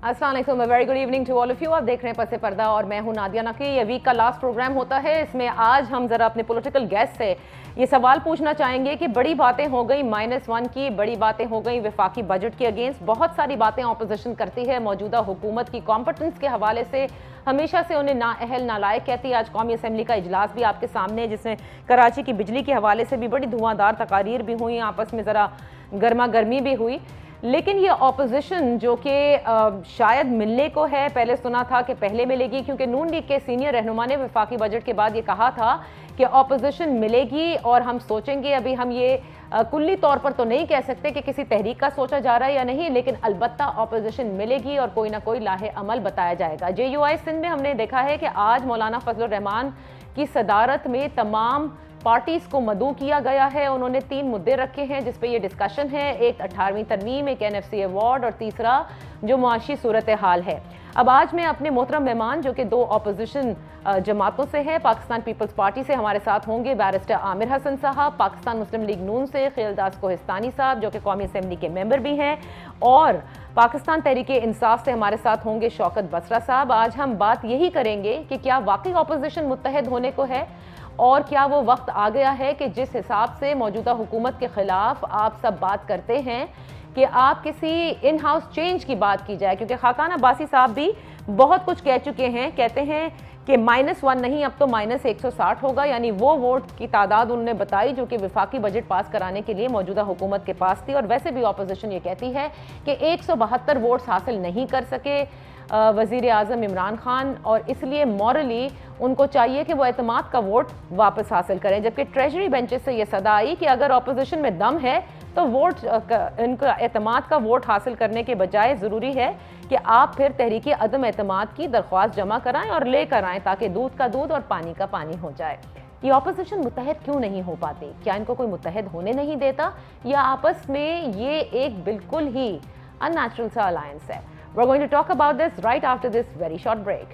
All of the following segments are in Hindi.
अस्सलाम वालेकुम, very good evening to all of you. आप देख रहे हैं पसे पर्दा और मैं हूं नादिया नकी। ये वीक का लास्ट प्रोग्राम होता है। इसमें आज हम जरा अपने पॉलिटिकल गेस्ट से ये सवाल पूछना चाहेंगे कि बड़ी बातें हो गई -1 की, बड़ी बातें हो गई वफाकी बजट के अगेंस्ट, बहुत सारी बातें ऑपोजिशन करती है मौजूदा हुकूमत की कॉम्पिटेंस के हवाले से, हमेशा से उन्हें नाअहल नालायक कहती है। आज कौमी असम्बली का इजलास भी आपके सामने है जिसमें कराची की बिजली के हवाले से भी बड़ी धुआंधार तकारीर भी हुई, आपस में ज़रा गर्मा गर्मी भी हुई। लेकिन ये ऑपोजिशन जो कि शायद मिलने को है, पहले सुना था कि पहले मिलेगी, क्योंकि नून लीग के सीनियर रहनुमा ने वफाकी बजट के बाद ये कहा था कि ऑपोजिशन मिलेगी और हम सोचेंगे। अभी हम ये कुल्ली तौर पर तो नहीं कह सकते कि किसी तहरीक का सोचा जा रहा है या नहीं, लेकिन अलबत्ता ऑपोजिशन मिलेगी और कोई ना कोई लाहे अमल बताया जाएगा। JUI सिंध में हमने देखा है कि आज मौलाना फजलुर रहमान की सदारत में तमाम पार्टीज को मदऊ किया गया है। उन्होंने 3 मुद्दे रखे हैं जिस पे ये डिस्कशन है। एक 18वीं तरमीम, एक NFC अवार्ड और तीसरा जो मुआशी सूरत हाल है। अब आज मैं अपने मोहतरम मेहमान जो कि 2 ऑपोजिशन जमातों से हैं, पाकिस्तान पीपल्स पार्टी से हमारे साथ होंगे बैरिस्टर आमिर हसन साहब, पाकिस्तान मुस्लिम लीग नून से खिलदास कोहिस्तानी साहब जो कि कौमी असम्बली के मेंबर भी हैं, और पाकिस्तान तहरीक इंसाफ से हमारे साथ होंगे शौकत बसरा साहब। आज हम बात यही करेंगे कि क्या वाकई ऑपोजिशन मुत्तहद होने को है और क्या वो वक्त आ गया है कि जिस हिसाब से मौजूदा हुकूमत के खिलाफ आप सब बात करते हैं कि आप किसी इन हाउस चेंज की बात की जाए, क्योंकि खाकान अब्बासी साहब भी बहुत कुछ कह चुके हैं। कहते हैं कि -1 नहीं, अब तो -160 होगा, यानी वो वोट की तादाद उन्होंने बताई जो कि वफाकी बजट पास कराने के लिए मौजूदा हुकूमत के पास थी। और वैसे भी ऑपोजिशन ये कहती है कि 172 वोट्स हासिल नहीं कर सके वज़ीर आज़म इमरान खान, और इसलिए मॉरली उनको चाहिए कि वो एतमाद का वोट वापस हासिल करें। जबकि ट्रेजरी बेंचेस से ये सदा आई कि अगर ऑपोजिशन में दम है तो वोट इनका एतमाद का वोट हासिल करने के बजाय ज़रूरी है कि आप फिर तहरीक अदम एतमाद की दरख्वास्त जमा कराएं और लेकर आएँ ताकि दूध का दूध और पानी का पानी हो जाए। ये ऑपोजिशन मुत्तहद क्यों नहीं हो पाती? क्या इनको कोई मुत्तहद होने नहीं देता, या आपस में ये एक बिल्कुल ही अननेचुरल सा अलायंस है? We're going to talk about this right after this very short break.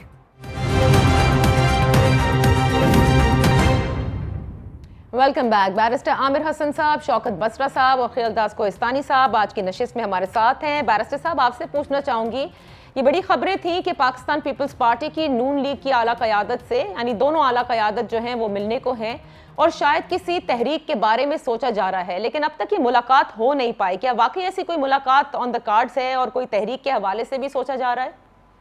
Welcome back. Barrister Aamir Hasan साहब, शौकत बसरा साहब और खिलदास कोहिस्तानी साहब आज की नशिस्त में हमारे साथ हैं। बैरिस्टर साहब, आपसे पूछना चाहूँगी, ये बड़ी खबरें थी कि पाकिस्तान पीपल्स पार्टी की नून लीग की आला क़यादत से, यानी दोनों आला क़यादत जो हैं वो मिलने को हैं और शायद किसी तहरीक के बारे में सोचा जा रहा है, लेकिन अब तक ये मुलाकात हो नहीं पाई। क्या वाकई ऐसी कोई मुलाकात ऑन द कार्ड्स है और कोई तहरीक के हवाले से भी सोचा जा रहा है?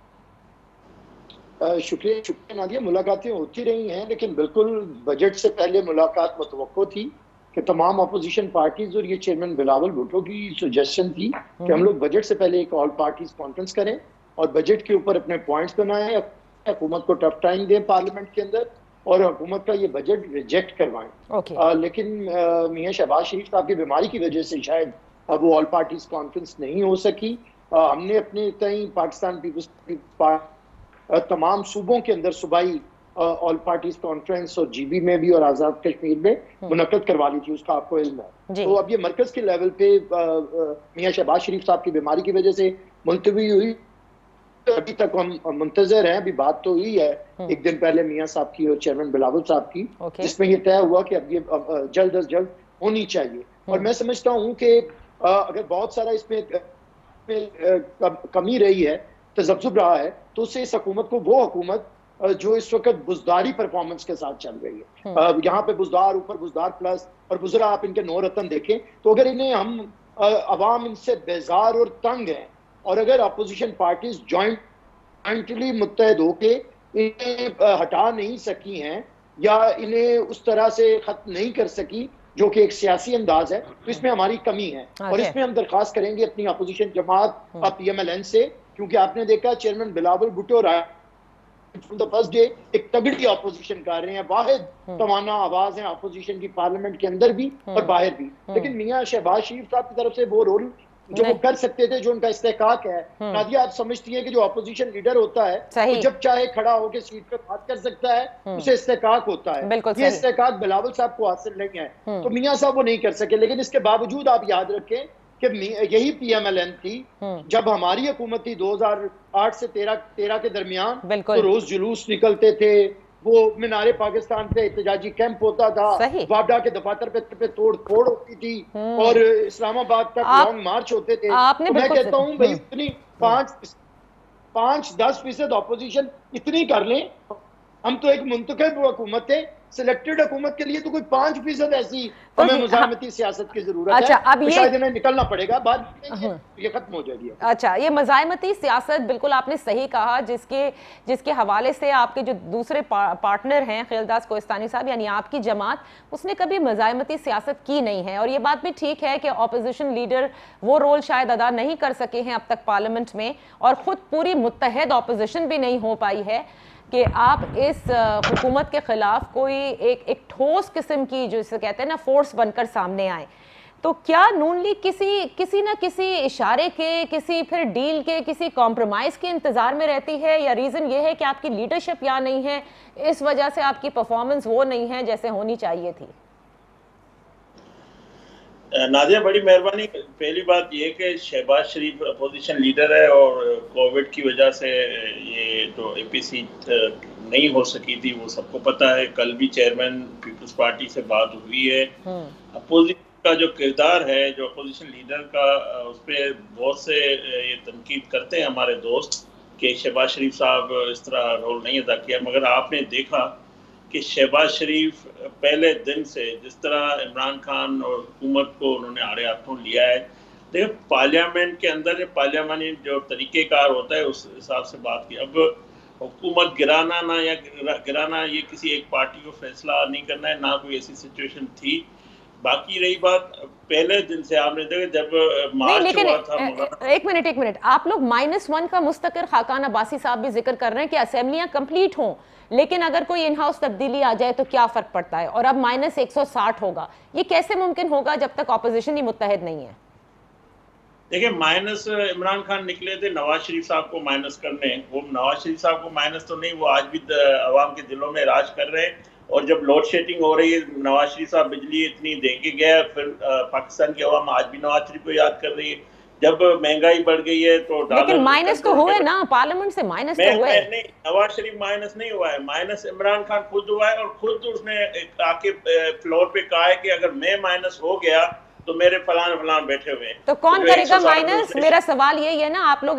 शुक्रिया नादिया, मुलाकातें होती रही हैं, लेकिन बिल्कुल बजट से पहले मुलाकात मुतवक्को थी कि तमाम अपोजिशन पार्टीज, और ये चेयरमैन बिलावल भुट्टो की सजेशन थी कि हम लोग बजट से पहले एक ऑल पार्टीज कॉन्फ्रेंस करें और बजट के ऊपर अपने पॉइंट्स बनाएं, हुकूमत को टफ टाइम दें पार्लियामेंट के अंदर और हुकूमत का ये बजट रिजेक्ट करवाएं। लेकिन मियां शहबाज शरीफ साहब की बीमारी की वजह से शायद अब वो ऑल पार्टीज कॉन्फ्रेंस नहीं हो सकी। हमने अपने तय पाकिस्तान पीपल्स तमाम सूबों के अंदर सूबाई ऑल पार्टीज कॉन्फ्रेंस और GB में भी और आज़ाद कश्मीर में मुनक्कद करवा ली थी, उसका आपको इल्म है। तो अब ये मरकज के लेवल पे मियां शहबाज शरीफ साहब की बीमारी की वजह से मुलतवी हुई। अभी तक हम मुंतजर हैं, अभी बात तो हुई है एक दिन पहले मियां साहब की और चेयरमैन बिलावल साहब की, जिसमें ये तय हुआ कि अब ये जल्द अज जल्द होनी चाहिए। और मैं समझता हूँ कि अगर बहुत सारा इसमें कमी रही है, तजब्जुब रहा है, तो उससे इस हुकूमत को, वो हुकूमत जो इस वक्त बुजदारी परफॉर्मेंस के साथ चल रही है, यहाँ पे बुजदार ऊपर बुजदार प्लस और बुजरा आप इनके 9 रतन देखें, तो अगर इन्हें हम अवाम इनसे बेजार और तंग हैं और अगर अपोजिशन पार्टीज जॉइंटली मुत्तहद होके इन्हें हटा नहीं सकी हैं या इन्हें उस तरह से खत्म नहीं कर सकी जो कि एक सियासी अंदाज है, तो इसमें हमारी कमी है। और इसमें हम दरख्वास्त करेंगे अपनी अपोजिशन जमात PMLN से, क्योंकि आपने देखा chairman Bilawal Bhutto from the first day एक तगड़ी अपोजिशन कर रहे हैं, वाहिद तवाना आवाज है अपोजिशन की पार्लियामेंट के अंदर भी और बाहर भी। लेकिन मियां शहबाज शरीफ साहब की तरफ से वो रोल जो वो कर सकते थे, जो उनका इस्तेकाक है, नादिया आप समझती हैं कि जो अपोजिशन लीडर होता है तो जब चाहे खड़ा होकर सीट पे बात कर सकता है, उसे इस्तेकाक होता है। ये इस्तेकाक बिलावल साहब को हासिल नहीं है, तो मियां साहब वो नहीं कर सके। लेकिन इसके बावजूद आप याद रखें कि यही PMLN थी जब हमारी हुकूमत थी 2008 से 13 के दरमियान, तो रोज जुलूस निकलते थे, वो मीनारे पाकिस्तान पे एहतजाजी कैंप होता था, वापडा के दफातर पे तोड़ फोड़ होती थी और इस्लामाबाद तक लॉन्ग मार्च होते थे। तो मैं कहता हूँ भाई इतनी 5-10% ऑपोजिशन इतनी कर लें, हम तो एक मुंतखब हुकूमत है, सिलेक्टेड हुकूमत के लिए तो कोई 5% ऐसी हमें मुज़ाहमती सियासत की जरूरत है। अब ये शायद इन्हें निकलना पड़ेगा, बाद में ये खत्म हो जाएगी। अच्छा, ये मज़ाहमती सियासत बिल्कुल आपने सही कहा, जिसके हवाले से आपके जो दूसरे पार्टनर हैं खिलदास कोहिस्तानी साहब, यानी आपकी जमात, उसने कभी मज़ाहमती सियासत की नहीं है। और ये बात भी ठीक है कि ऑपोजिशन लीडर वो रोल शायद अदा नहीं कर सके हैं अब तक पार्लियामेंट में, और ख़ुद पूरी मुत्तहद ऑपोजिशन भी नहीं हो पाई है कि आप इस हुकूमत के खिलाफ कोई एक ठोस किस्म की, जो इसे कहते हैं ना, फोर्स बनकर सामने आए। तो क्या नून लीग किसी ना किसी इशारे के, किसी फिर डील के, किसी कॉम्प्रोमाइज़ के इंतज़ार में रहती है, या रीज़न ये है कि आपकी लीडरशिप यहाँ नहीं है, इस वजह से आपकी परफॉर्मेंस वो नहीं है जैसे होनी चाहिए थी? नादिया, बड़ी मेहरबानी। पहली बात ये कि शहबाज शरीफ अपोजिशन लीडर है और कोविड की वजह से ये तो एपीसी नहीं हो सकी थी, वो सबको पता है। कल भी चेयरमैन पीपल्स पार्टी से बात हुई है। अपोजिशन का जो किरदार है, जो अपोजिशन लीडर का, उस पर बहुत से ये तनकीद करते हैं हमारे दोस्त कि शहबाज शरीफ साहब इस तरह रोल नहीं अदा किया। मगर आपने देखा कि शहबाज शरीफ पहले दिन से जिस तरह इमरान खान और हुकूमत को उन्होंने आड़े हाथों लिया है, देखिए पार्लियामेंट के अंदर पार्लियामानी जो तरीक़ेकार होता है उस हिसाब से बात की। अब हुकूमत गिराना ना या गिराना, ये किसी एक पार्टी को फैसला नहीं करना है, ना कोई ऐसी सिचुएशन थी। बाकी रही बात पहले दिन से, आपने देखा जब मार्च हुआ था। एक मिनट, आप लोग -1 का मुस्तकिर खाकान अब्बासी साहब भी जिक्र कर रहे हैं कि असेंबलियां कंप्लीट हों, लेकिन अगर कोई इन हाउस तब्दीली आ जाए तो क्या फर्क पड़ता है, और अब -160 होगा। ये कैसे मुमकिन होगा जब तक ऑपोजिशन ही मुत्तहद नहीं है? देखिए, माइनस इमरान खान निकले थे नवाज शरीफ साहब को माइनस करने। वो नवाज शरीफ साहब को माइनस तो नहीं, वो आज भी अवाम के दिलों में राज कर रहे हैं। और जब लोड शेडिंग हो रही है, नवाज शरीफ साहब बिजली इतनी दे के गया, फिर पाकिस्तान की अवाम आज भी नवाज शरीफ को याद कर रही है। जब महंगाई बढ़ गई है तो लेकिन माइनस तो हुए ना, पार्लियामेंट से माइनस तो हुए नहीं। नवाज शरीफ माइनस नहीं हुआ है, माइनस इमरान खान खुद हुआ है। और खुद उसने आके फ्लोर पे कहा है कि अगर मैं माइनस हो गया तो मेरे फलान बैठे हुए हैं। तो कौन करेगा माइनस? मेरा सवाल ये है ना, आप लोग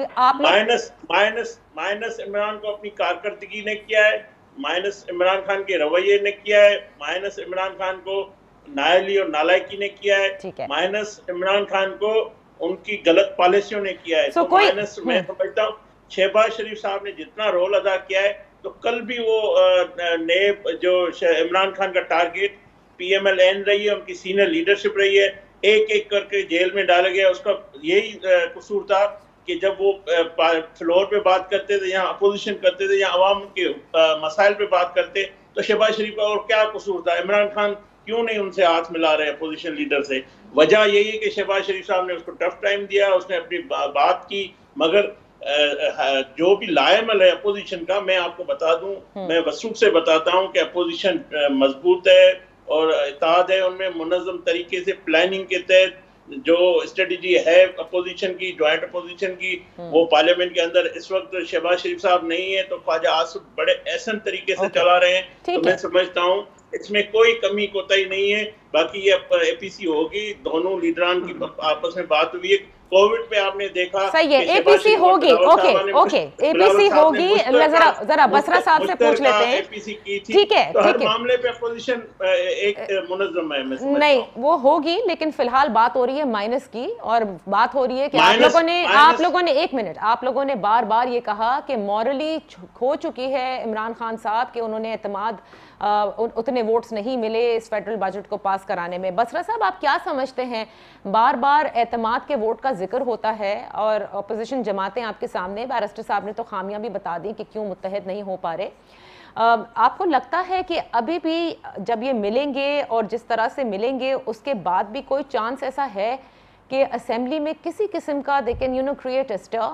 माइनस इमरान को अपनी कारकर्दगी ने किया है, माइनस इमरान खान के रवैये ने किया है, माइनस इमरान खान को नाअहली और नालायकी ने किया है, माइनस इमरान खान को उनकी गलत पॉलिसियों ने किया है। तो माइनस मैं समझता हूँ शहबाज शरीफ साहब ने जितना रोल अदा किया है, तो कल भी वो नए जो इमरान खान का टारगेट PMLN रही है, उनकी सीनियर लीडरशिप रही है, एक एक करके जेल में डाला गया। उसका यही कसूर था कि जब वो फ्लोर पे बात करते थे या अपोजिशन करते थे या अवाम के मसाइल पे बात करते, तो शहबाज शरीफ का और क्या कसूर था? इमरान खान क्यों नहीं उनसे हाथ मिला रहे अपोजिशन लीडर से? वजह यही है कि शहबाज शरीफ साहब ने उसको टफ टाइम दिया, उसने अपनी बात की। मगर जो भी लायमल है अपोजिशन का, मैं आपको बता दूं, मैं वसूख से बताता हूं कि अपोजिशन मजबूत है और इत्तेहाद है उनमें। मुनज़्ज़म तरीके से प्लानिंग के तहत जो स्ट्रेटजी है अपोजिशन की, ज्वाइंट अपोजिशन की, वो पार्लियामेंट के अंदर इस वक्त शहबाज शरीफ साहब नहीं है तो ख्वाजा आसिफ बड़े एहसन तरीके से चला रहे हैं। तो मैं समझता हूँ इसमें कोई कमी कोताही नहीं है। बाकी ये एपीसी होगी, दोनों लीडरान की आपस में बात हुई है। कोविड पे आपने देखा सही है, एपीसी होगी। ओके एपीसी होगी। जरा बसरा साहब से पूछ लेते हैं। एपीसी की थी, ठीक है, तो हर मामले पे अपोजिशन एक मुनज़्ज़म है। नहीं, वो होगी, लेकिन फिलहाल बात हो रही है माइनस की, और बात हो रही है कि आप लोगों ने एक मिनट, आप लोगों ने बार बार ये कहा कि मॉरली खो चुकी है इमरान खान साहब के, उन्होंने एतमाद उतने वोट्स नहीं मिले इस फेडरल बजट को पास कराने में। बसरा साहब, आप क्या समझते हैं? बार बार एतमाद के वोट का जिक्र होता है और अपोजिशन जमातें आपके सामने, बैरिस्टर साहब ने तो खामियां भी बता दी कि क्यों मुत्तहद नहीं हो पा रहे। आपको लगता है कि अभी भी जब ये मिलेंगे और जिस तरह से मिलेंगे उसके बाद भी कोई चांस ऐसा है कि असेंबली में किसी किस्म का they can create a stir?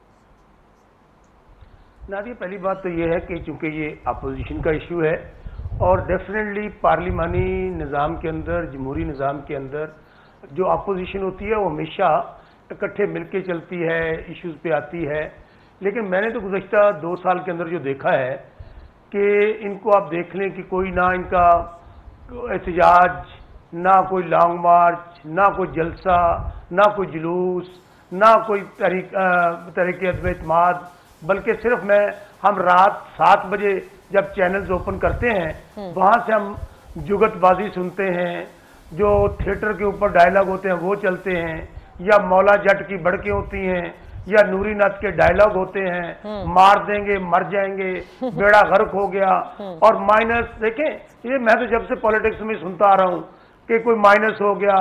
Nadia, पहली बात तो ये है कि चूंकि ये अपोजिशन का इशू है और डेफिनेटली पार्लिमानी निज़ाम के अंदर, जमहूरी निज़ाम के अंदर जो अपोजिशन होती है वो हमेशा इकट्ठे मिलके चलती है, इश्यूज़ पे आती है। लेकिन मैंने तो गुज़श्ता 2 साल के अंदर जो देखा है कि इनको आप देख लें कि कोई ना इनका एहतजाज, ना कोई लॉन्ग मार्च, ना कोई जलसा, ना कोई जुलूस, ना कोई तहरीक अदम एतमाद, बल्कि सिर्फ हम रात 7 बजे जब चैनल्स ओपन करते हैं वहां से हम जुगतबाजी सुनते हैं, जो थिएटर के ऊपर डायलॉग होते हैं वो चलते हैं, या मौला जट की बड़कें होती हैं, या नूरी नाथ के डायलॉग होते हैं, मार देंगे मर जाएंगे, बेड़ा गर्क हो गया। और माइनस देखें, ये मैं तो जब से पॉलिटिक्स में सुनता आ रहा हूँ कि कोई माइनस हो गया,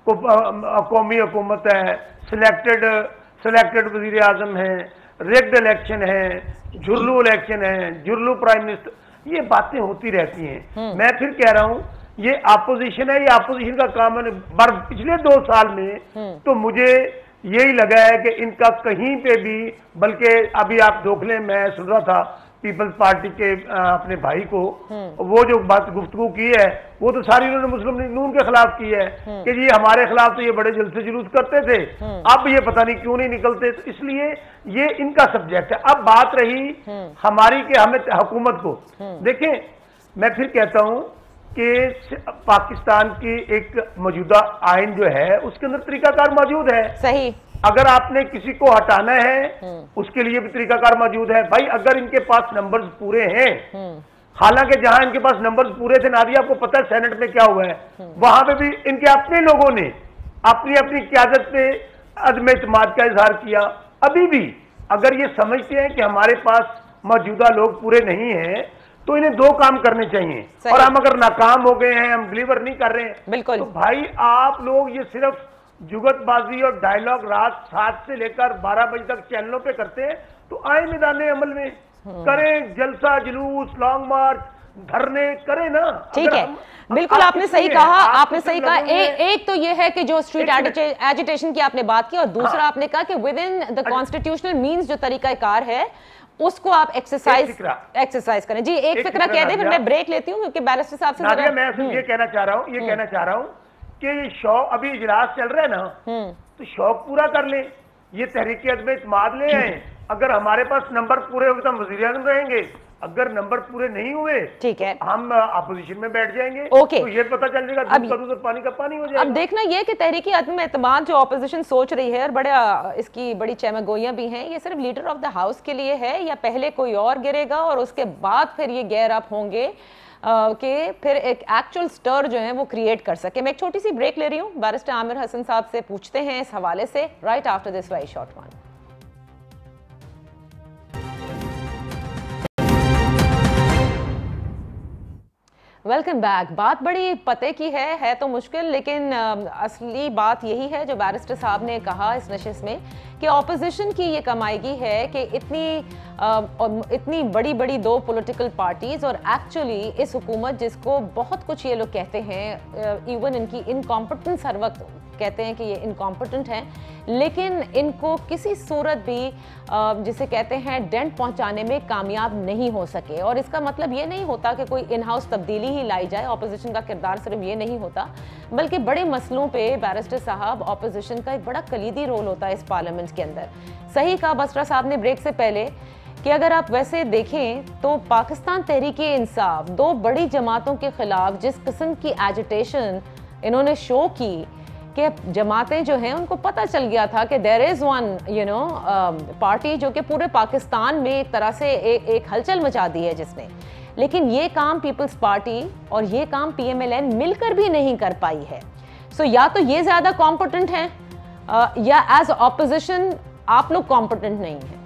कौमी हुकूमत है, सिलेक्टेड वजीर आजम है, रिग्ड इलेक्शन है, झुर्लू इलेक्शन है, झुर्लू प्राइम मिनिस्टर, ये बातें होती रहती हैं। मैं फिर कह रहा हूँ ये अपोजिशन है, ये अपोजिशन का काम है। पिछले 2 साल में तो मुझे यही लगा है कि इनका कहीं पे भी, बल्कि अभी आप देख लें, मैं सुन रहा था पीपल्स पार्टी के अपने भाई को, वो जो बात गुफ्तगू की है वो तो सारी उन्होंने मुस्लिम लीग नून के खिलाफ की है कि जी हमारे खिलाफ तो ये बड़े जलसे जुलूस करते थे, अब ये पता नहीं क्यों नहीं निकलते। तो इसलिए ये इनका सब्जेक्ट है। अब बात रही हमारी कि हमें हुकूमत को देखें, मैं फिर कहता हूं कि पाकिस्तान की एक मौजूदा आइन जो है उसके अंदर तरीकाकार मौजूद है। सही। अगर आपने किसी को हटाना है उसके लिए भी तरीकाकार मौजूद है। भाई अगर इनके पास नंबर्स पूरे हैं, हालांकि जहां इनके पास नंबर्स पूरे थे नादिया, आपको पता है सेनेट में क्या हुआ है, वहां पे भी इनके अपने लोगों ने अपनी अपनी क़यादत पे अदम इत्मीनान का इजहार किया। अभी भी अगर ये समझते हैं कि हमारे पास मौजूदा लोग पूरे नहीं हैं तो इन्हें 2 काम करने चाहिए, और हम अगर नाकाम हो गए हैं, हम डिलीवर नहीं कर रहे हैं, बिल्कुल, तो भाई आप लोग ये सिर्फ जुगतबाजी और डायलॉग रात 7 से लेकर 12 बजे तक चैनलों पे करते हैं, तो आए मैदान अमल में करें, जलसा जुलूस, लॉन्ग मार्च, धरने करें ना। ठीक है, बिल्कुल आपने सही कहा, आपने सही कहा। एक तो ये है कि जो स्ट्रीट एजिटेशन की आपने बात की, और दूसरा आपने कहा कि within the constitutional means जो तरीकाकार है उसको आप एक्सरसाइज करें। जी एक फिक्रा कह दे, फिर मैं ब्रेक लेती हूँ क्योंकि बैरिस्टर साहब से मैं ये कहना चाह रहा हूँ कि शौक, अभी इजलास चल रहा है ना, तो शौक पूरा कर ले, ये तहरीक अदम इत्मीनान ले आए। अगर हमारे पास नंबर पूरे हो तो हम वज़ीर आज़म रहेंगे, अगर नंबर पूरे नहीं हुए ठीक है हम अपोजिशन में बैठ जाएंगे। ओके, तो ये पता चल जाएगा दूध और पानी का पानी हो जाएगा। अब देखना ये कि तहरीक अदम इत्मीनान जो ऑपोजिशन सोच रही है, और बड़ा इसकी बड़ी चमगोइयां भी हैं, ये सिर्फ लीडर ऑफ द हाउस के लिए है या पहले कोई और गिरेगा और उसके बाद फिर ये गेयर अप होंगे कि फिर एक एक्चुअल स्टर जो है वो क्रिएट कर सके। मैं एक छोटी सी ब्रेक ले रही हूँ, बैरिस्टर आमिर हसन साहब से पूछते हैं इस हवाले से right after this very short one. Welcome back. बात बड़ी पते की है तो मुश्किल, लेकिन असली बात यही है जो बैरिस्टर साहब ने कहा इस नशिस्त में कि ऑपोजिशन की ये कमाईगी है कि इतनी बड़ी बड़ी 2 पॉलिटिकल पार्टीज, और एक्चुअली इस हुकूमत जिसको बहुत कुछ ये लोग कहते हैं, इवन इनकी इनकॉम्पिटेंस हर वक्त कहते हैं कि ये इनकॉम्पिटेंट हैं, लेकिन इनको किसी सूरत भी जिसे कहते हैं डेंट पहुंचाने में कामयाब नहीं हो सके। और इसका मतलब ये नहीं होता कि कोई इन हाउस तब्दीली ही लाई जाए, ऑपोजिशन का किरदार सिर्फ ये नहीं होता, बल्कि बड़े मसलों पे बैरिस्टर साहब ऑपोजिशन का एक बड़ा कलीदी रोल होता है इस पार्लियामेंट के अंदर। सही कहा बसरा साहब ने ब्रेक से पहले कि अगर आप वैसे देखें तो पाकिस्तान तहरीक-ए-इंसाफ 2 बड़ी जमातों के खिलाफ जिस किस्म की एजिटेशन इन्होंने शो की कि जमातें जो हैं उनको पता चल गया था कि देयर इज़ वन पार्टी जो कि पूरे पाकिस्तान में एक तरह से एक हलचल मचा दी है जिसने, लेकिन ये काम पीपल्स पार्टी और ये काम PMLN मिलकर भी नहीं कर पाई है। सो या तो ये ज़्यादा कॉम्पिटेंट हैं या एज ऑपोजिशन आप लोग कॉम्पिटेंट नहीं हैं।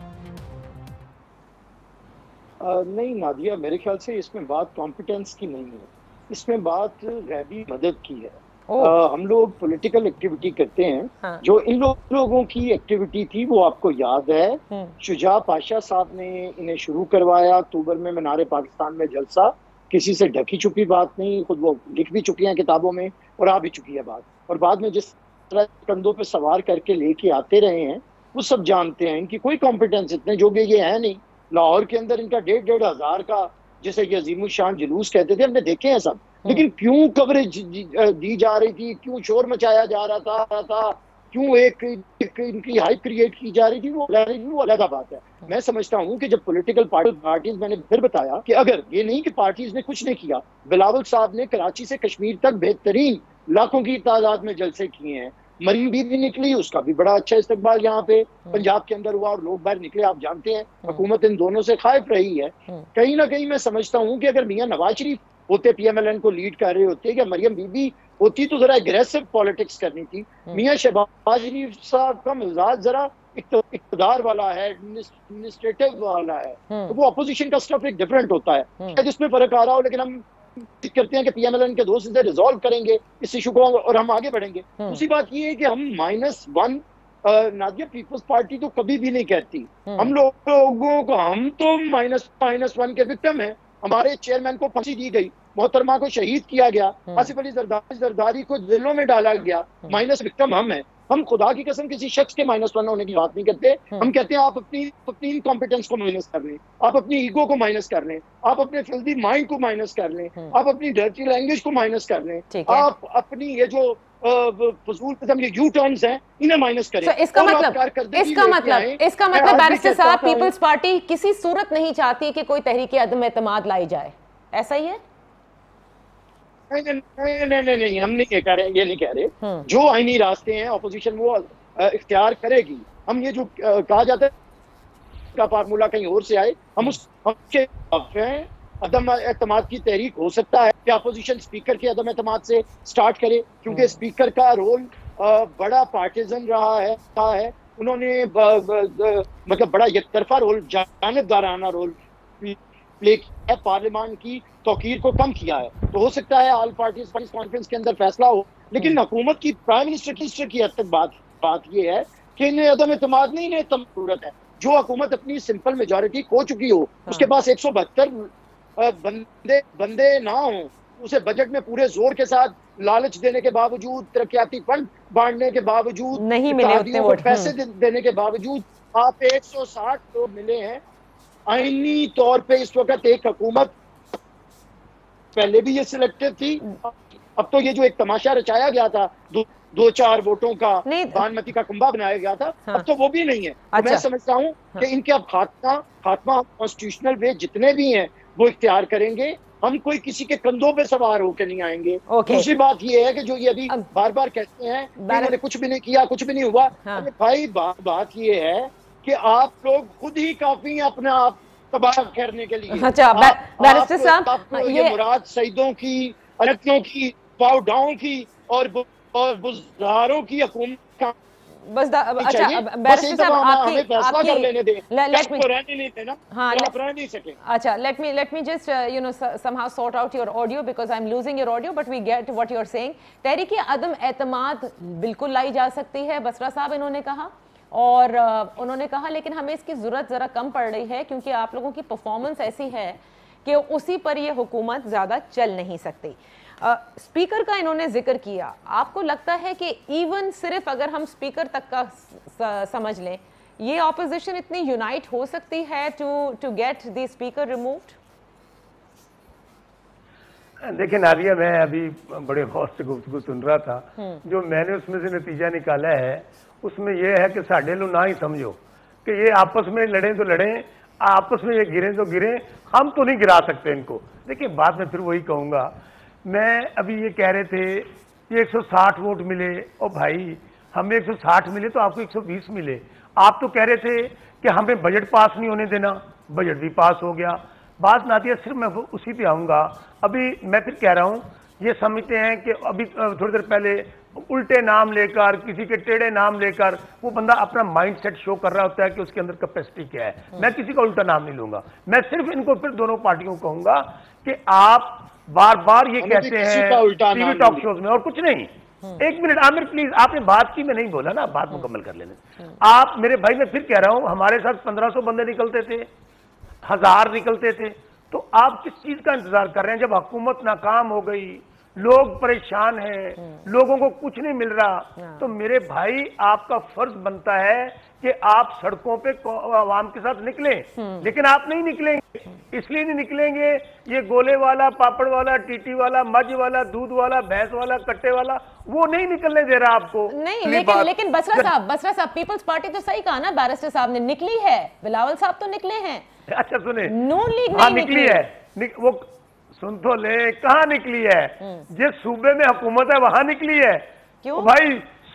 नहीं नादिया, मेरे ख्याल से इसमें बात कॉम्पिटेंस की नहीं है, इसमें बात गैबी मदद की है। हम लोग पॉलिटिकल एक्टिविटी करते हैं। हाँ। जो इन लोगों की एक्टिविटी थी वो आपको याद है, शुजा पाशा साहब ने इन्हें शुरू करवाया अक्टूबर में मीनारे पाकिस्तान में जलसा, किसी से ढकी छुपी बात नहीं, खुद वो लिख भी चुकी हैं किताबों में और आ भी चुकी है बात, और बाद में जिस तरह कंधों पे सवार करके लेके आते रहे हैं वो सब जानते हैं। इनकी कोई कॉम्पिटेंस इतने जोगे ये है नहीं। लाहौर के अंदर इनका 1,500 हज़ार का जिसे कि अजीमुल शान जुलूस कहते थे, हमने देखे हैं सब, लेकिन क्यों कवरेज दी जा रही थी, क्यों शोर मचाया जा रहा था, क्यों एक इनकी हाइप क्रिएट की जा रही थी, वो अलग बात है। मैं समझता हूँ कि जब पॉलिटिकल पार्टीज, मैंने फिर बताया कि अगर ये नहीं कि पार्टीज ने कुछ नहीं किया, बिलावल साहब ने कराची से कश्मीर तक बेहतरीन लाखों की तादाद में जलसे किए हैं, मरीम बीबी निकली, उसका भी बड़ा अच्छा इस्तकबाल यहाँ पे पंजाब के अंदर हुआ और लोग बाहर निकले। आप जानते हैं हुकूमत इन दोनों से खाइफ रही है। कहीं ना कहीं मैं समझता हूँ कि अगर मियां नवाज शरीफ होते PMLN को लीड कर रहे होते या मरियम बीबी होती तो जरा एग्रेसिव पॉलिटिक्स करनी थी। मियां शहबाज शरीफ साहब का मिजाज जरा इक़्तिदार वाला है, एडमिनिस्ट्रेटिव वाला है, तो वो अपोजिशन का स्टफ एक डिफरेंट होता है। शायद इसमें फर्क आ रहा हो, लेकिन हम करते हैं कि PMLN के दोस्त इसे रिजॉल्व करेंगे इस इशू को और हम आगे बढ़ेंगे। दूसरी बात ये है कि हम -1 नादिया पीपल्स पार्टी तो कभी भी नहीं कहती। हम लोगों को, हम तो -1 के विक्टिम हैं। हमारे चेयरमैन को फांसी दी गई, मोहतरमा को शहीद किया गया, आसिफ अली जरदारी को जेलों में डाला गया, माइनस विक्टिम हम हैं। हम खुदा की कसम किसी शख्स के -1 होने की बात नहीं करते। हम कहते हैं आप अपनी इनकॉम्पिटेंस को माइनस कर लें, आप अपनी ईगो को माइनस कर लें, आप अपने फिल्दी माइंड को माइनस कर लें, आप अपनी डर्टी लैंग्वेज को माइनस कर लें, आप अपनी ये जो फजूल किस्म के यू टर्न्स हैं इन्हें माइनस करें। इसका मतलब बैरिस्टर साहब, पीपल्स पार्टी किसी सूरत नहीं चाहती कि कोई तहरीक अदम एतमाद लाई जाए, ऐसा ही है? नहीं, हम नहीं कह रहे, ये नहीं कह रहे। जो आईनी रास्ते हैं अपोजिशन वो इख्तियार करेगी। हम ये जो कहा जाता है का फार्मूला कहीं और से आए, हम उसके अदम एतमाद की तहरीक हो सकता है कि अपोजिशन स्पीकर के अदम एतमाद से स्टार्ट करे, क्योंकि स्पीकर का रोल बड़ा पार्टिजन रहा है। उन्होंने मतलब बड़ा एकतरफा रोल, जानिबदाराना रोल प्ले किया है, पार्लियामान की तौकीर को कम किया है। तो हो सकता है ऑल पार्टीज कॉन्फ्रेंस के अंदर फैसला हो, लेकिन हुकूमत की प्राइम मिनिस्टर की हद तक बात ये है कि इन्हें अदम एतमाद नहीं, इन्हें जरूरत है। जो हुकूमत अपनी सिंपल मेजॉरिटी खो चुकी हो, उसके पास 172 बंदे ना हो, उसे बजट में पूरे जोर के साथ लालच देने के बावजूद, तरक्याती फंड बांटने के बावजूद, नहीं मिले उतने वोट, पैसे देने के बावजूद आप 160 लोग मिले हैं। आईनी तौर पे इस वक्त एक हुकूमत, पहले भी ये सिलेक्टिव थी, अब तो ये जो एक तमाशा रचाया गया था 2-4 वोटों का, बानमती का कुंभा बनाया गया था, अब तो वो भी नहीं है। अच्छा। मैं समझता हूँ कि इनके अब खात्मा कॉन्स्टिट्यूशनल वे जितने भी हैं वो इख्तियार करेंगे। हम कोई किसी के कंधों पे सवार होकर नहीं आएंगे। दूसरी बात ये है कि जो ये अभी बार बार कहते हैं इन्होंने कुछ भी नहीं किया, कुछ भी नहीं हुआ। भाई बात ये है कि आप लोग खुद ही काफी हैं अपने आप तबाह करने के लिए। अच्छा, बैरिस्टर साहब, ये मुराद सईदों की, अरतियों की, पाउडाओं की और बुज़दारों की हुकूमत का बस अच्छा, बैरिस्टर साहब आपकी फैसला कर लेने दें, लेट मी रहने नहीं देना, हाँ, आप रह नहीं सके। अच्छा, let me just somehow sort out your audio because I'm losing your audio, but we get what you're saying. तहरीक अदम एतमाद बिल्कुल लाई जा सकती है, बसरा साहब इन्होंने कहा, और उन्होंने कहा लेकिन हमें इसकी ज़रूरत ज़रा कम पड़ रही है क्योंकि आप लोगों की परफॉर्मेंस ऐसी है कि उसी पर ये हुकूमत ज़्यादा चल नहीं सकती। स्पीकर का इन्होंने जिक्र किया, आपको लगता है कि इवन सिर्फ अगर हम स्पीकर तक का समझ लें, ये ऑपोजिशन इतनी यूनाइट हो सकती है to get the speaker removed? देखिए नादिया, मैं अभी बड़े गौर से गुफ्तगू सुन रहा था, जो मैंने उसमें से नतीजा निकाला है उसमें यह है कि साढ़े लो ना ही समझो कि ये आपस में लड़ें तो लड़ें, आपस में ये गिरें तो गिरें, हम तो नहीं गिरा सकते इनको। देखिए बाद में फिर वही कहूँगा, मैं अभी ये कह रहे थे ये 160 वोट मिले, और भाई हमें 160 मिले तो आपको 120 मिले। आप तो कह रहे थे कि हमें बजट पास नहीं होने देना, बजट भी पास हो गया। बात ना थी, सिर्फ मैं उसी पे आऊँगा। अभी मैं फिर कह रहा हूँ, ये समझते हैं कि अभी थोड़ी देर पहले उल्टे नाम लेकर, किसी के टेढ़े नाम लेकर वो बंदा अपना माइंड सेट शो कर रहा होता है कि उसके अंदर कैपेसिटी क्या है। मैं किसी का उल्टा नाम नहीं लूंगा, मैं सिर्फ इनको फिर दोनों पार्टियों को कहूंगा कि आप बार बार ये कहते हैं टीवी टॉक शोज में और कुछ नहीं। एक मिनट आमिर प्लीज, आपने बात की, मैं नहीं बोला ना, बात मुकम्मल कर लेने। आप मेरे भाई, मैं फिर कह रहा हूं, हमारे साथ 1500 बंदे निकलते थे, 1000 निकलते थे, तो आप किस चीज का इंतजार कर रहे हैं? जब हुकूमत नाकाम हो गई, लोग परेशान हैं, लोगों को कुछ नहीं मिल रहा, तो मेरे भाई आपका फर्ज बनता है कि आप सड़कों पे आवाम के साथ निकलें। लेकिन आप नहीं निकलेंगे, इसलिए नहीं निकलेंगे, ये गोले वाला, पापड़ वाला, टीटी वाला, मझ वाला, दूध वाला, भैंस वाला, कट्टे वाला, वो नहीं निकलने दे रहा आपको। नहीं, लेकिन बसरा साहब पीपल्स पार्टी तो सही कहा ना, बैरिस्टर साहब ने निकली है, बिलावल साहब तो निकले हैं। अच्छा सुने, नून लीग नहीं निकली है, वो सुन तो ले, कहाँ निकली है? जिस सूबे में हुकूमत है वहां निकली है। क्यों भाई?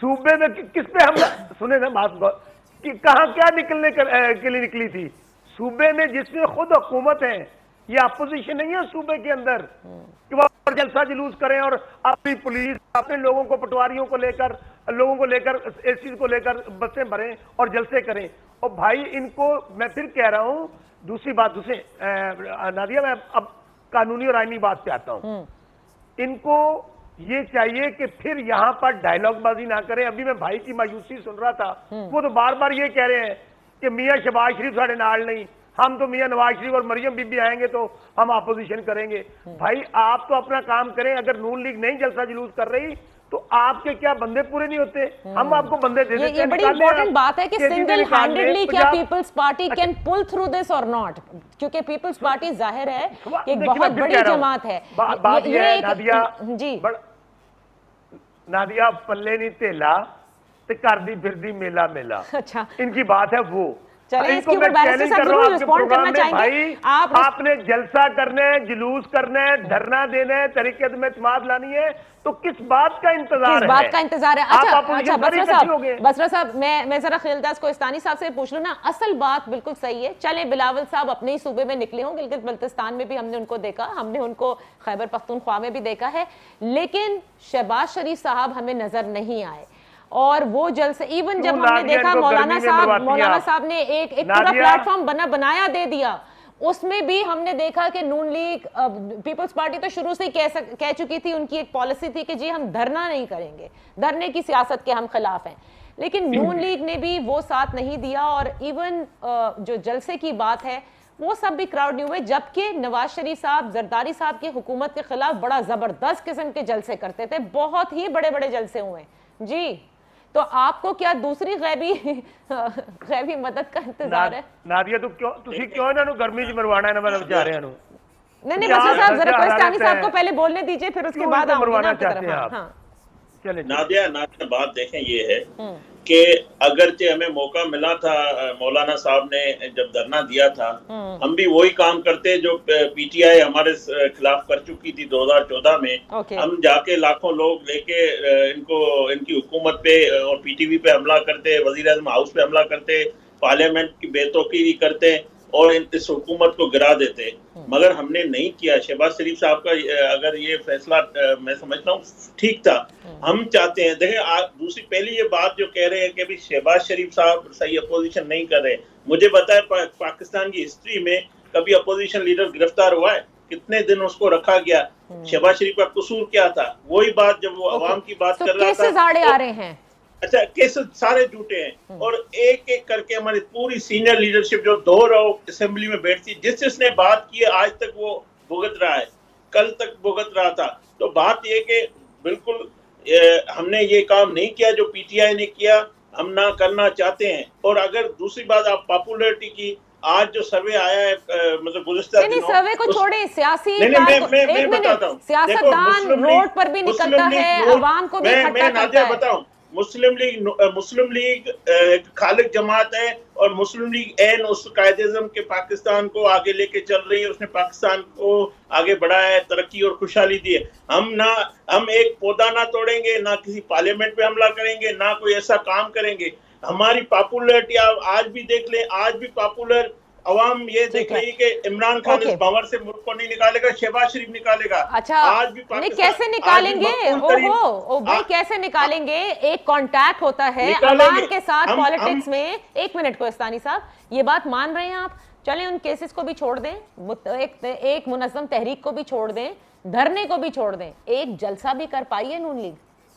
सूबे में किस पे हमला, सुने ना बात कि कहाँ क्या निकलने के लिए निकली थी? सूबे में जिसमें खुद हुकूमत है, ये अपोजिशन नहीं है सूबे के अंदर कि वो जलसा जुलूस करें और अपनी पुलिस अपने लोगों को, पटवारियों को लेकर, लोगों को लेकर, इस चीज को लेकर बसें भरें और जलसे करें। और भाई इनको मैं फिर कह रहा हूं, दूसरी बात दूसरे नादिया, मैं अब कानूनी और आईनी बात पे आता हूं। इनको ये चाहिए कि फिर यहाँ पर डायलॉग बाजी ना करें। अभी मैं भाई की मायूसी सुन रहा था, वो तो बार बार ये कह रहे हैं कि मियाँ शहबाज शरीफ साढ़े नाल नहीं, हम तो मियाँ नवाज शरीफ और मरियम बीबी आएंगे तो हम अपोजिशन करेंगे। भाई आप तो अपना काम करें। अगर नून लीग नहीं जलसा जुलूस कर रही तो आपके क्या बंदे पूरे नहीं होते? हम आपको बंदे दे देते हैं। ये बड़ी इंपॉर्टेंट बात है कि सिंगल हैंडेडली क्या Peoples Party can pull through this और नॉट, क्योंकि पीपल्स पार्टी जाहिर है एक बहुत बड़ी जमात है। बात ये है नादिया जी, नादिया पल्ले नहीं तेला ते कर दी फिरदी मेला मेला। अच्छा, इनकी बात है वो। चलिए इसके ऊपर बैरिस्टर साहब जरूर रिस्पॉन्ड करना चाहेंगे। आपने जलसा करना है, जुलूस करना है, धरना देना है, तरीके में इत्मीनान लानी है, तो किस बात का इंतजार है? किस बात का इंतजार है? अच्छा बसरा साहब, मैं जरा खिलदास कोहिस्तानी साहब से पूछ लूं ना, असल बात बिल्कुल सही है। चले बिलावल साहब अपने ही सूबे में निकले हों, गिलगित बल्तिस्तान में भी हमने उनको देखा, हमने उनको खैबर पख्तूनख्वा में भी देखा है, लेकिन शहबाज शरीफ साहब हमें नजर नहीं आए। और वो जलसे इवन जब हमने देखा मौलाना साहब ने एक पूरा प्लेटफॉर्म बनाया दे दिया, उसमें भी हमने देखा कि नून लीग, पीपल्स पार्टी तो शुरू से ही कह चुकी थी, उनकी एक पॉलिसी थी कि जी हम धरना नहीं करेंगे, धरने की सियासत के हम खिलाफ हैं, लेकिन नून लीग ने भी वो साथ नहीं दिया। और इवन जो जलसे की बात है वो सब भी क्राउड नहीं हुए, जबकि नवाज शरीफ साहब जरदारी साहब की हुकूमत के खिलाफ बड़ा जबरदस्त किस्म के जलसे करते थे, बहुत ही बड़े बड़े जलसे हुए जी। तो आपको क्या दूसरी गैबी मदद का इंतजार है? नादिया क्यों इन्होंने गर्मी च मरवाना है ना बेचारे नु? नहीं बसरा साहब जरा कोहिस्तानी साहब को पहले बोलने दीजिए, फिर उसके बाद मरवाना चाहते हैं आप। चलिए नादिया बात देखें, ये है कि अगरचे हमें मौका मिला था, मौलाना साहब ने जब धरना दिया था, हम भी वही काम करते जो पीटीआई हमारे खिलाफ कर चुकी थी 2014 में। हम जाके लाखों लोग लेके इनकी हुकूमत पे और पीटीवी पे हमला करते, वजीर-ए-आज़म हाउस पे हमला करते, पार्लियामेंट की बेतौकीरी करते और इस हुकूमत को गिरा देते, मगर हमने नहीं किया। शहबाज शरीफ साहब का अगर ये फैसला मैं समझता हूँ ठीक था। हम चाहते हैं, देखें दूसरी पहली ये बात जो कह रहे हैं कि अभी शहबाज शरीफ साहब सही अपोजिशन नहीं कर रहे, मुझे बताए पाकिस्तान की हिस्ट्री में कभी अपोजिशन लीडर गिरफ्तार हुआ है? कितने दिन उसको रखा गया? शहबाज शरीफ का कसूर क्या था? वही बात जब वो अवाम की बात कर रहा था, आ रहे हैं। अच्छा, केस सारे झूठे हैं और एक एक करके हमारी पूरी सीनियर लीडरशिप जो 2 राउंड असेंबली में बैठती, जिसने बात की आज तक वो भुगत रहा है, कल तक भुगत रहा था। तो बात ये कि बिल्कुल हमने ये काम नहीं किया जो पीटीआई ने किया, हम ना करना चाहते हैं। और अगर दूसरी बात आप पॉपुलैरिटी की, आज जो सर्वे आया है मतलब गुज़िश्ता दिनों, सर्वे को छोड़े, सियासी मैं बताता हूँ, सियासतदान रोड पर भी निकलता है, अवाम को भी इकट्ठा करता है। बताऊं, मुस्लिम लीग खालिद जमात है और मुस्लिम लीग एन उस कायदे-ए-आज़म के पाकिस्तान को आगे लेके चल रही है, उसने पाकिस्तान को आगे बढ़ाया है, तरक्की और खुशहाली दी है। हम एक पौधा ना तोड़ेंगे, ना किसी पार्लियामेंट पे हमला करेंगे, ना कोई ऐसा काम करेंगे। हमारी पॉपुलैरिटी आज भी देख लें, आज भी पॉपुलर अवाम ये देख रही है कि इमरान खान इस भंवर से मुल्क को नहीं निकालेगा, शहबाज शरीफ निकालेगा। अच्छा, आज भी कैसे निकालेंगे? भाई कैसे निकालेंगे? एक कांटेक्ट होता है अवाम के साथ पॉलिटिक्स में। एक मिनट कोहिस्तानी साहब, ये बात मान रहे हैं आप? चलें उन केसेस को भी छोड़ दें, एक मुनज़्ज़म तहरीक को भी छोड़ दें, धरने को भी छोड़ दें, एक जलसा भी कर पाई है नून लीग?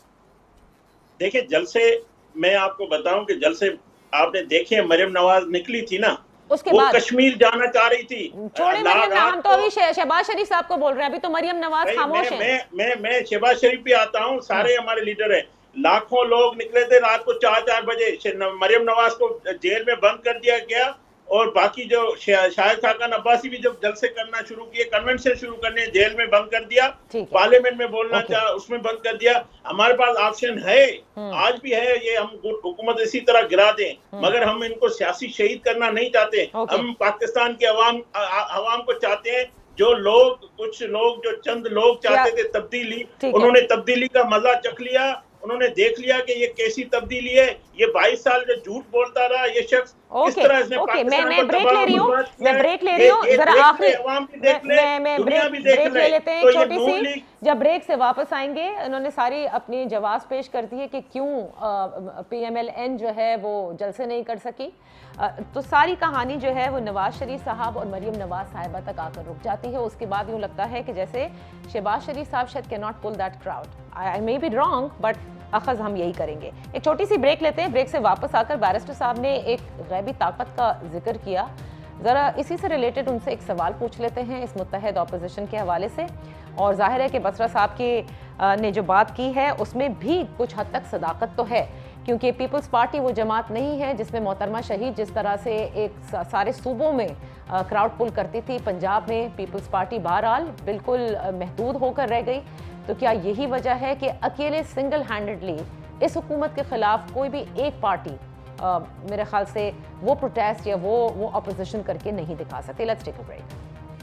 देखिए जलसे, मैं आपको बताऊं कि जलसे आपने देखे, मरियम नवाज निकली थी ना, उसके वो बाद कश्मीर जाना चाह रही थी। छोड़े मरियम, हम तो अभी शहबाज शरीफ साहब को बोल रहे हैं, अभी तो मरियम नवाज खामोश है। मैं शहबाज शरीफ पे आता हूँ, सारे हमारे लीडर हैं, लाखों लोग निकले थे रात को 4-4 बजे। मरियम नवाज को जेल में बंद कर दिया गया और बाकी जो शाहिद खाकन अब्बासी भी जब जलसे करना शुरू किए, कन्वेंशन शुरू करने, जेल में बंद कर दिया, पार्लियामेंट में बोलना चाहा उसमें बंद कर दिया। हमारे पास ऑप्शन है, आज भी है, ये हम हुकूमत इसी तरह गिरा दें, मगर हम इनको सियासी शहीद करना नहीं चाहते। हम पाकिस्तान के अवाम को चाहते हैं, जो लोग, कुछ लोग, जो चंद लोग चाहते थे तब्दीली, उन्होंने तब्दीली का मजा चख लिया उन्होंने देख लिया कि ये कैसी तब्दीली है। ये 22 साल जो झूठ बोलता रहा ये शख्स, इस तरह इसने मैं ब्रेक ले रही हूँ, जरा आखिरी मैं ब्रेक ले लेते हैं छोटी सी। जब ब्रेक से वापस आएंगे, उन्होंने सारी अपनी जवाब पेश कर दी है कि क्यों PMLN जो है वो जलसे नहीं कर सकी। तो सारी कहानी जो है वो नवाज शरीफ साहब और मरियम नवाज साहिबा तक आकर रुक जाती है। उसके बाद यूँ लगता है कि जैसे शहबाज शरीफ साहब शायद can not pull that crowd. I may be wrong, but अखज़ हम यही करेंगे। एक छोटी सी ब्रेक लेते हैं। ब्रेक से वापस आकर बैरिस्टर साहब ने एक गैबी ताकत का जिक्र किया, ज़रा इसी से रिलेटेड उनसे एक सवाल पूछ लेते हैं इस मुत्तहद अपोजिशन के हवाले से। और जाहिर है कि बसरा साहब के ने जो बात की है उसमें भी कुछ हद तक सदाकत तो है, क्योंकि पीपल्स पार्टी वो जमात नहीं है जिसमें मोहतरमा शहीद जिस तरह से एक सारे सूबों में क्राउड पुल करती थी, पंजाब में पीपल्स पार्टी बहरहाल बिल्कुल महदूद होकर रह गई। तो क्या यही वजह है कि अकेले सिंगल हैंडेडली इस हुकूमत के खिलाफ कोई भी एक पार्टी मेरे ख्याल से वो प्रोटेस्ट या वो अपोजिशन करके नहीं दिखा सकते। Let's take a break.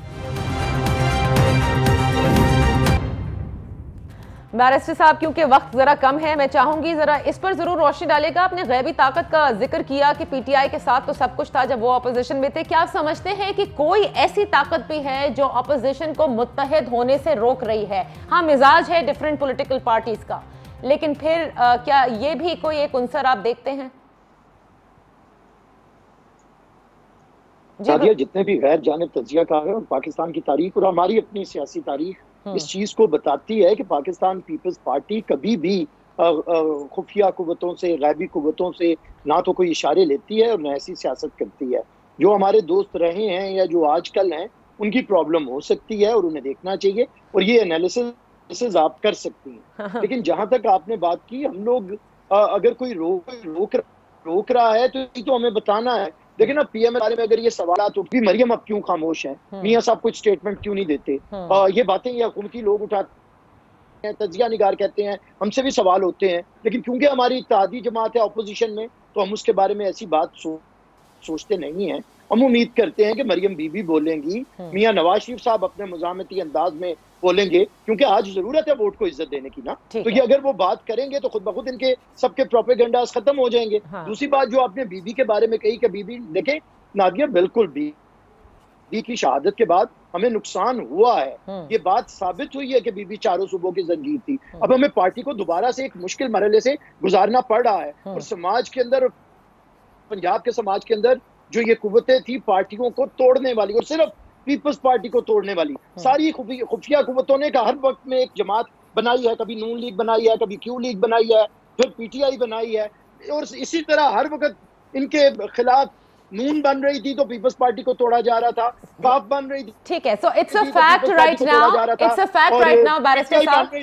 Barrister साहब, क्योंकि वक्त जरा कम है, मैं चाहूंगी जरा इस पर जरूर रोशनी डालेगा। आपने गैबी ताकत का जिक्र किया कि PTI के साथ तो सब कुछ था जब वो अपोजिशन में थे। क्या आप समझते हैं कि कोई ऐसी ताकत भी है जो अपोजिशन को मुत्तहद होने से रोक रही है? हाँ, मिजाज है डिफरेंट पॉलिटिकल पार्टीज का, लेकिन फिर क्या ये भी कोई एक उनसर आप देखते हैं? जितने भी गैर जानिब तजिया कार है, पाकिस्तान की तारीख और हमारी अपनी सियासी तारीख इस चीज को बताती है कि पाकिस्तान पीपल्स पार्टी कभी भी खुफिया कुव्वतों से, गैबी कुव्वतों से ना तो कोई इशारे लेती है और न ऐसी सियासत करती है। जो हमारे दोस्त रहे हैं या जो आजकल हैं उनकी प्रॉब्लम हो सकती है और उन्हें देखना चाहिए और ये एनालिसिस आप कर सकती हैं। लेकिन जहां तक आपने बात की, हम लोग अगर कोई रोक रहा है तो हमें बताना है। लेकिन अब PML बारे में अगर ये सवाल तो भी मरियम अब क्यों खामोश है, मियां साहब कुछ स्टेटमेंट क्यों नहीं देते, ये बातें ये हुकूमती लोग उठाते हैं, तजिया निगार कहते हैं, हमसे भी सवाल होते हैं। लेकिन क्योंकि हमारी इत्तेहादी जमात है अपोजिशन में, तो हम उसके बारे में ऐसी बात सोचते नहीं हैं। हम उम्मीद करते हैं कि मरियम बीबी बोलेंगी, मियां नवाज शरीफ साहब अपने मुजामती अंदाज में बोलेंगे, क्योंकि आज जरूरत है वोट को इज्जत देने की ना। तो ये अगर वो बात करेंगे तो खुद ब खुद इनके सबके प्रोपेगेंडास खत्म हो जाएंगे। हाँ। दूसरी बात जो आपने बीबी के बारे में कही कि बीबी देखें नादिया, बिल्कुल बीबी की शहादत के बाद हमें नुकसान हुआ है, ये बात साबित हुई है कि बीबी चारों सूबों की जंजीर थी। अब हमें पार्टी को दोबारा से एक मुश्किल मरहले से गुजारना पड़ रहा है और समाज के अंदर, पंजाब के समाज के अंदर जो ये कुव्वतें थी पार्टियों को तोड़ने वाली और सिर्फ पीपल्स पार्टी को तोड़ने वाली, सारी खुफिया कुव्वतों ने हर वक्त में एक जमात बनाई है। कभी नून लीग बनाई है, कभी क्यू लीग बनाई है, फिर PTI बनाई है और इसी तरह हर वक्त इनके खिलाफ नून बन रही थी तो पीपल्स पार्टी को तोड़ा जा रहा था, काफ बन रही थी। ठीक है, so it's a fact right now, it's a fact right now barrister साहब।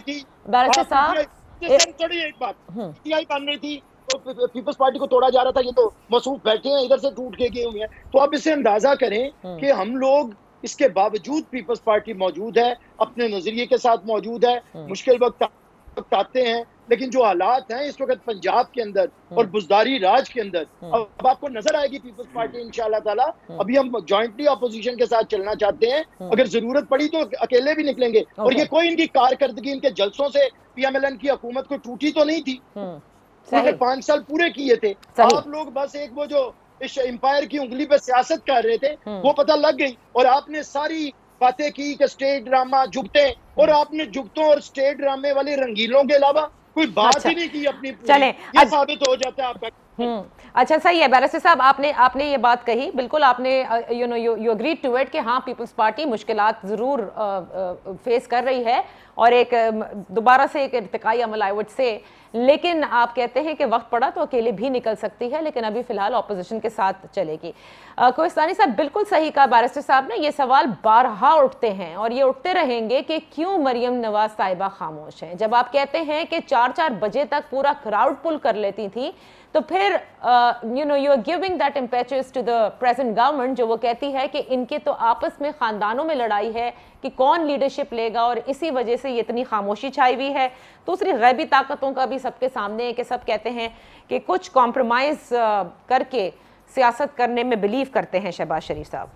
थोड़ी एक बात, PTI बन रही थी तो पीपल्स पार्टी को तोड़ा जा रहा था, ये तो मसूफ बैठे हैं इधर से टूट के गए हुए हैं। तो आप इससे अंदाजा करें कि हम लोग इसके बावजूद पीपल्स पार्टी मौजूद है, अपने नजरिए के साथ मौजूद है, मुश्किल वक्त आते हैं, लेकिन जो हालात हैं इस वक्त पंजाब के अंदर और बुजदारी राज के अंदर, अब आपको नजर आएगी पीपल्स पार्टी इंशाल्लाह ताला। अभी हम जॉइंटली अपोजिशन के साथ चलना चाहते हैं, अगर जरूरत पड़ी तो अकेले भी निकलेंगे। और ये कोई इनकी कारकर्दगी, इनके जलसों से PMLN की हुकूमत को टूटी तो नहीं थी, 5 साल पूरे किए थे। आप लोग बस एक वो जो इस एम्पायर की उंगली पे सियासत कर रहे थे वो पता लग गई और आपने सारी बातें की कि स्टेट ड्रामा जुगते, और आपने जुगतों और स्टेट ड्रामे वाले रंगीलों के अलावा कोई बात ही नहीं की अपनी। चलें, ये साबित हो जाता है आपका। अच्छा, सही है बैरिस्टर साहब, आपने ये बात कही, बिल्कुल आपने यू एग्री टू इट कि हाँ पीपल्स पार्टी मुश्किलात जरूर फेस कर रही है और एक दोबारा से एक इर्तिकाई अमल आई वुड से, लेकिन आप कहते हैं कि वक्त पड़ा तो अकेले भी निकल सकती है, लेकिन अभी फिलहाल ऑपोजिशन के साथ चलेगी। कोहिस्तानी साहब, बिल्कुल सही कहा बैरिस्टर साहब ने, ये सवाल बारहा उठते हैं और ये उठते रहेंगे कि क्यों मरियम नवाज साहिबा खामोश हैं। जब आप कहते हैं कि 4-4 बजे तक पूरा क्राउड पुल कर लेती थी, तो फिर you are giving that impetus to the present government, जो वो कहती है कि इनके तो आपस में खानदानों में लड़ाई है कि कौन लीडरशिप लेगा और इसी वजह से ये इतनी खामोशी छाई हुई है। दूसरी गैबी ताकतों का भी सबके सामने है कि सब कहते हैं कि कुछ कॉम्प्रोमाइज करके सियासत करने में बिलीव करते हैं शहबाज शरीफ साहब।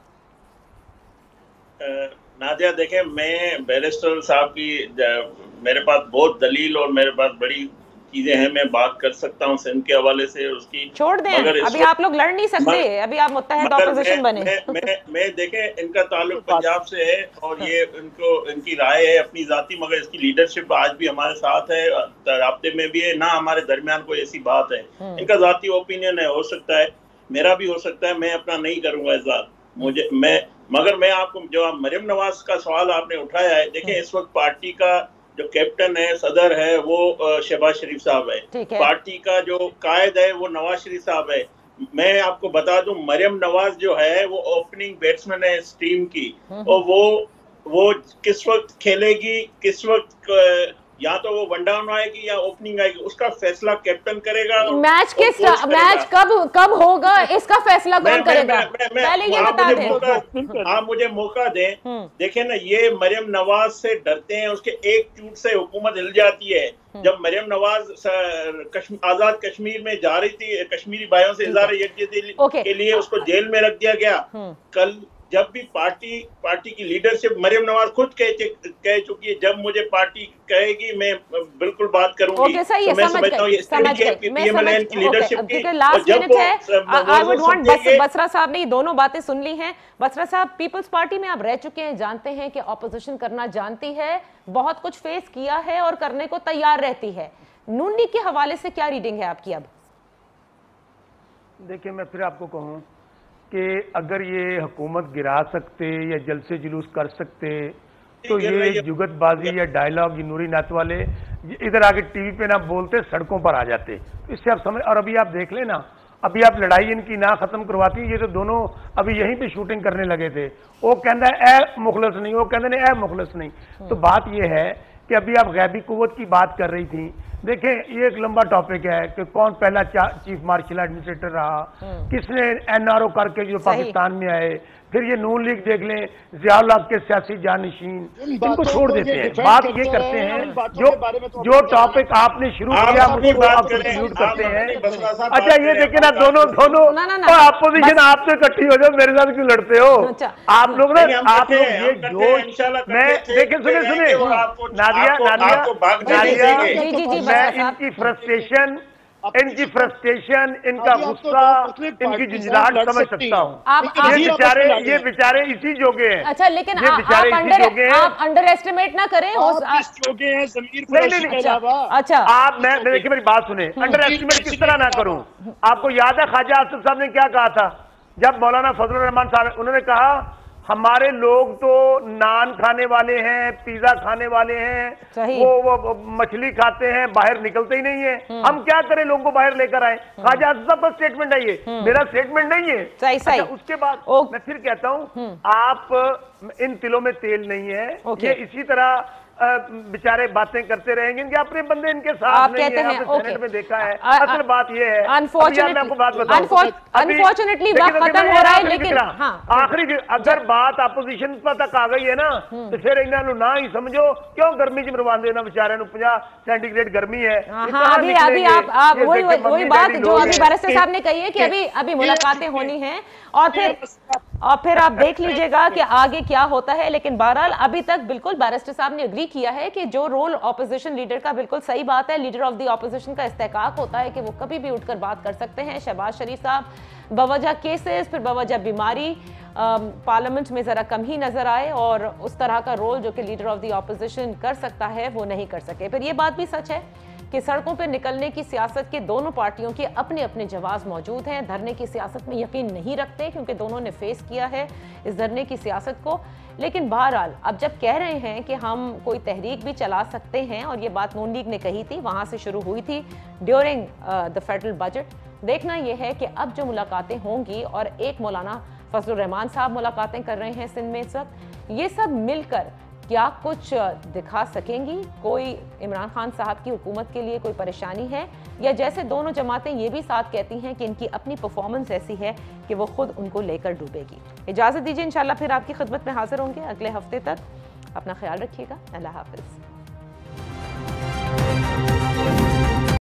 नादिया, देखें, मैं बैरिस्टर साहब की मेरे पास बहुत दलील और मेरे पास बड़ी चीजें हैं, मैं बात कर सकता हूँ सिंध के हवाले से उसकी। छोड़ दें, अभी आप लोग लड़ नहीं सकते, अभी आप मुत्तहिद ऑपोजिशन बने। मैं देखें, इनका ताल्लुक पंजाब से है और ये इनकी राय है अपनी जाती, मगर इसकी लीडरशिप आज भी हमारे साथ है, राब्ते में भी है ना, हमारे दरमियान कोई ऐसी बात है। इनका जाती ओपिनियन है, हो सकता है मेरा भी हो सकता है, मैं अपना नहीं करूंगा इजाज़ मगर मैं आपको जो मरियम नवाज का सवाल आपने उठाया है, देखें इस वक्त पार्टी का जो कैप्टन है, सदर है, वो शहबाज शरीफ साहब है। पार्टी का जो कायद है वो नवाज शरीफ साहब है। मैं आपको बता दूं, मरियम नवाज जो है वो ओपनिंग बैट्समैन है इस टीम की, और वो किस वक्त खेलेगी, किस वक्त या तो वो वन डाउन आएगी या ओपनिंग आएगी, उसका फैसला कैप्टन करेगा। मैच कब होगा इसका फैसला कौन करेगा? पहले ये बता दें। आप मुझे मौका दें। देखें ना, ये मरियम नवाज से डरते हैं, उसके एक चूट से हुकूमत हिल जाती है। जब मरियम नवाज आजाद कश्मीर में जा रही थी, कश्मीरी भाइयों से इज़हार यकजहती के लिए उसको जेल में रख दिया गया। कल जब भी पार्टी की लीडरशिप, मरियम नवाज खुद कह चुकी है, जब मुझे पार्टी कहेगी मैं बिल्कुल बात करूंगी। ओके, सही है, बसरा साहब ने दोनों बातें सुन ली हैं। बसरा साहब, पीपल्स पार्टी में आप रह चुके हैं, जानते हैं कि ऑपोजिशन करना जानती है, बहुत कुछ फेस किया है और करने को तैयार रहती है। नून लीग के हवाले से क्या रीडिंग है आपकी? अब देखिए, मैं फिर आपको कहूं कि अगर ये हुकूमत गिरा सकते या जलसे जुलूस कर सकते तो ये जुगतबाजी या डायलॉग ये नूरी नात वाले इधर आके टीवी पे ना बोलते, सड़कों पर आ जाते। इससे आप समझ। और अभी आप देख लेना, अभी आप लड़ाई इनकी ना खत्म करवाती, ये तो दोनों अभी यहीं पे शूटिंग करने लगे थे। वो कहता है ए मुखलस नहीं, वो कहते हैं ए मुखलस नहीं। तो बात ये है कि अभी आप गैबी कुव्वत की बात कर रही थी। देखें, ये एक लंबा टॉपिक है कि कौन पहला चीफ मार्शल एडमिनिस्ट्रेटर रहा, किसने एनआरओ करके जो पाकिस्तान में आए, फिर ये नून लीग देख लें, ज़ियाउल हक के सियासी जानशीन, इनको छोड़ देते हैं। बात ये करते हैं जो टॉपिक आपने शुरू किया उसको आप कंक्लूड करते हैं। अच्छा, ये देखे ना, दोनों अपोजिशन आपसे इकट्ठी हो जाओ, मेरे साथ क्यों लड़ते हो आप लोग? ना आप लोग ये जोश, मैं देखे सुने नादिया, मैं इनकी फ्रस्ट्रेशन, इनका गुस्सा, इनकी झंझलाहट समझ सकता हूँ। ये बेचारे इसी जोगे हैं। अच्छा, लेकिन आप अंडर एस्टिमेट ना करें। अच्छा, आप मैं देखिए, मेरी बात सुने। अंडर एस्टिमेट किस तरह ना करूं? आपको याद है ख्वाजा आसिफ साहब ने क्या कहा था जब मौलाना फजलुर रहमान साहब, उन्होंने कहा हमारे लोग तो नान खाने वाले हैं, पिज्जा खाने वाले हैं, वो मछली खाते हैं, बाहर निकलते ही नहीं है, हम क्या करें, लोगों को बाहर लेकर आए। ख्वाजा आसिफ साहब का स्टेटमेंट है ये, मेरा स्टेटमेंट नहीं है। अच्छा, उसके बाद मैं फिर कहता हूं, आप इन तिलों में तेल नहीं है। ये इसी तरह बेचारे बातें करते रहेंगे, इनके अपने बंदे इनके साथ आप नहीं कहते है। हैं, सेनेट में देखा है। असल बात ये है, अनफॉर्चुनेटली वक्त खत्म हो रहा है, लेकिन आखिरी अगर बात अपोजिशन तक आ गई है ना, तो फिर इन्होंने ना ही समझो क्यों गर्मी च मरवा देना बेचारे 50 सेंटीग्रेड गर्मी है। अभी आप वही बात जो अभी बैरिस्टर साहब ने कही है कि अभी मुलाकातें होनी है और फिर आप देख लीजिएगा कि आगे क्या होता है। लेकिन बहरहाल अभी तक बिल्कुल बैरिस्टर साहब ने एग्री किया है कि जो रोल ऑपोजिशन लीडर का, बिल्कुल सही बात है, लीडर ऑफ द ऑपोजिशन का इस्तेकाक होता है कि वो कभी भी उठकर बात कर सकते हैं। शहबाज शरीफ साहब बवजह केसेस, फिर बवजह बीमारी पार्लियामेंट में जरा कम ही नजर आए और उस तरह का रोल जो कि लीडर ऑफ द ऑपोजिशन कर सकता है वो नहीं कर सके। फिर ये बात भी सच है कि सड़कों पर निकलने की सियासत के दोनों पार्टियों के अपने अपने जवाब मौजूद हैं। धरने की सियासत में यकीन नहीं रखते क्योंकि दोनों ने फेस किया है इस धरने की सियासत को। लेकिन बहरहाल अब जब कह रहे हैं कि हम कोई तहरीक भी चला सकते हैं, और ये बात नून लीग ने कही थी, वहाँ से शुरू हुई थी ड्यूरिंग द फेडरल बजट, देखना यह है कि अब जो मुलाकातें होंगी, और एक मौलाना फजलुर रहमान साहब मुलाकातें कर रहे हैं सिंध में इस वक्त, ये सब मिलकर क्या कुछ दिखा सकेंगी? कोई इमरान खान साहब की हुकूमत के लिए कोई परेशानी है, या जैसे दोनों जमातें ये भी साथ कहती हैं कि इनकी अपनी परफॉर्मेंस ऐसी है कि वो खुद उनको लेकर डूबेगी। इजाज़त दीजिए, इंशाल्लाह फिर आपकी खिदमत में हाजिर होंगे अगले हफ्ते तक। अपना ख्याल रखिएगा। अल्लाह हाफिज़।